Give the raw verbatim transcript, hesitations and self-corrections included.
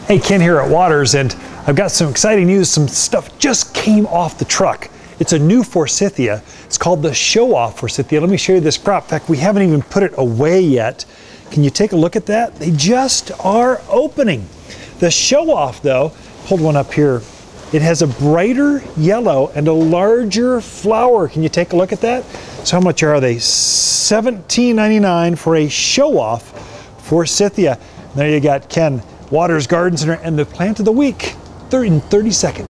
Hey, Ken here at Waters, and I've got some exciting news. Some stuff just came off the truck. It's a new Forsythia. It's called the Show Off Forsythia. Let me show you this crop. In fact, we haven't even put it away yet. Can you take a look at that? They just are opening. The Show Off, though, hold one up here. It has a brighter yellow and a larger flower. Can you take a look at that? So how much are they? seventeen ninety-nine for a Show Off Forsythia. There you got Ken, Waters Garden Center, and the plant of the week in thirty seconds.